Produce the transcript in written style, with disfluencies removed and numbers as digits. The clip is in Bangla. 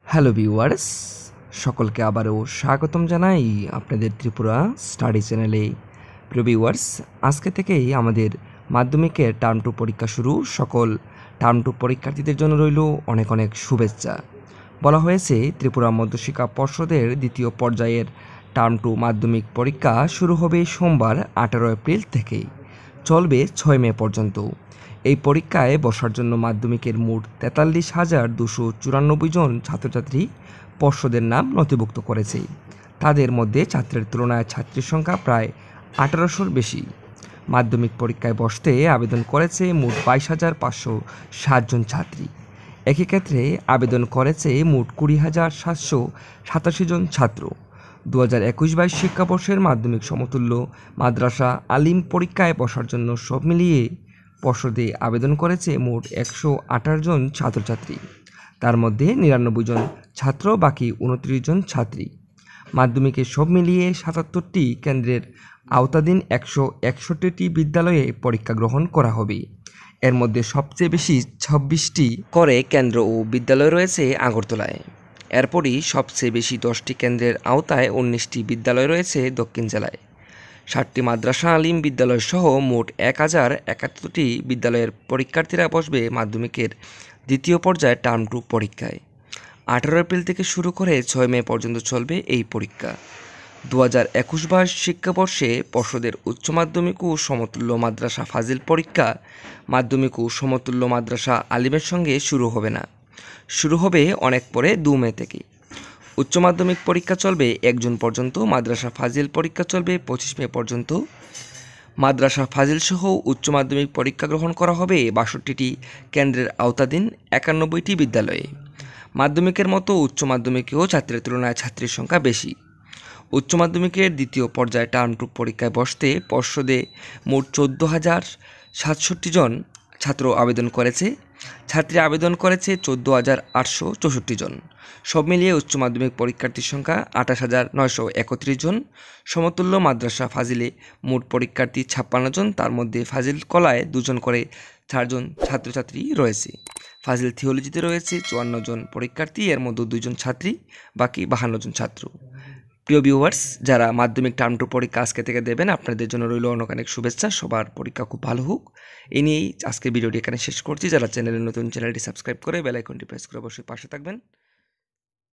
হ্যালো ভিউয়ার্স, সকলকে আবারও স্বাগতম জানাই আপনাদের ত্রিপুরা স্টাডি চ্যানেলে। প্রিয় ভিউয়ার্স, আজকে থেকেই আমাদের মাধ্যমিকের টার্ম টু পরীক্ষা শুরু। সকল টার্ম টু পরীক্ষার্থীদের জন্য রইল অনেক অনেক শুভেচ্ছা। বলা হয়েছে ত্রিপুরা মধ্যশিক্ষা পর্ষদের দ্বিতীয় পর্যায়ের টার্ম টু মাধ্যমিক পরীক্ষা শুরু হবে সোমবার 18 এপ্রিল থেকেই, চলবে 6 মে পর্যন্ত। এই পরীক্ষায় বসার জন্য মাধ্যমিকের মোট 43,294 জন ছাত্রছাত্রী পর্ষদের নাম নথিভুক্ত করেছে। তাদের মধ্যে ছাত্রের তুলনায় ছাত্রীর সংখ্যা প্রায় 1800-র বেশি। মাধ্যমিক পরীক্ষায় বসতে আবেদন করেছে মোট 22,560 জন ছাত্রী। একই ক্ষেত্রে আবেদন করেছে মোট 20,787 জন ছাত্র। 2021-22 শিক্ষাবর্ষের মাধ্যমিক সমতুল্য মাদ্রাসা আলিম পরীক্ষায় বসার জন্য সব মিলিয়ে পর্ষদে আবেদন করেছে মোট 128 জন ছাত্রছাত্রী। তার মধ্যে 99 জন ছাত্র, বাকি 29 জন ছাত্রী। মাধ্যমিকে সব মিলিয়ে 77টি কেন্দ্রের আওতাধীন 161টি বিদ্যালয়ে পরীক্ষা গ্রহণ করা হবে। এর মধ্যে সবচেয়ে বেশি 26টি করে কেন্দ্র ও বিদ্যালয় রয়েছে আগরতলায়। এরপরই সবচেয়ে বেশি 10টি কেন্দ্রের আওতায় 19টি বিদ্যালয় রয়েছে দক্ষিণ জেলায়। 7টি মাদ্রাসা আলিম বিদ্যালয় সহ মোট 1071টি বিদ্যালয়ের পরীক্ষার্থীরা বসবে মাধ্যমিকের দ্বিতীয় পর্যায়ে টার্ম টু পরীক্ষায়। 18 এপ্রিল থেকে শুরু করে 6 মে পর্যন্ত চলবে এই পরীক্ষা। 2021-22 শিক্ষাবর্ষে পর্ষদের উচ্চ মাধ্যমিক ও সমতুল্য মাদ্রাসা ফাজিল পরীক্ষা মাধ্যমিক ও সমতুল্য মাদ্রাসা আলিমের সঙ্গে শুরু হবে না, শুরু হবে অনেক পরে 2 মে থেকে। উচ্চ মাধ্যমিক পরীক্ষা চলবে 1 জুন পর্যন্ত, মাদ্রাসা ফাজিল পরীক্ষা চলবে 25 মে পর্যন্ত। মাদ্রাসা ফাজিল সহ উচ্চ মাধ্যমিক পরীক্ষা গ্রহণ করা হবে 62টি কেন্দ্রের আওতাধীন 91টি বিদ্যালয়ে। মাধ্যমিকের মতো উচ্চ মাধ্যমিকেও ছাত্রের তুলনায় ছাত্রীর সংখ্যা বেশি। উচ্চ মাধ্যমিকের দ্বিতীয় পর্যায়ে টার্ম টু পরীক্ষায় বসতে পর্ষদে মোট 14,067 জন ছাত্র আবেদন করেছে। ছাত্রী আবেদন করেছে 14,864 জন। সব মিলিয়ে উচ্চ মাধ্যমিক পরীক্ষার্থীর সংখ্যা 28,931 জন। সমতুল্য মাদ্রাসা ফাজিলে মোট পরীক্ষার্থী 56 জন। তার মধ্যে ফাজিল কলায় 2 জন করে 4 জন ছাত্রছাত্রী রয়েছে। ফাজিল থিওলজিতে রয়েছে 54 জন পরীক্ষার্থী, এর মধ্যে 2 জন ছাত্রী, বাকি 52 জন ছাত্র। প্রিয় ভিউয়ার্স, যারা মাধ্যমিক টার্ম টু পরীক্ষা আজকে থেকে দেবেন, আপনাদের জন্য রইল অনেক অনেক শুভেচ্ছা। সবার পরীক্ষা খুব ভালো হোক, এই নিয়েই আজকের ভিডিওটি এখানে শেষ করছি। যারা চ্যানেলে নতুন, চ্যানেলটি সাবস্ক্রাইব করে বেল আইকনটি প্রেস করে অবশ্যই পাশে থাকবেন।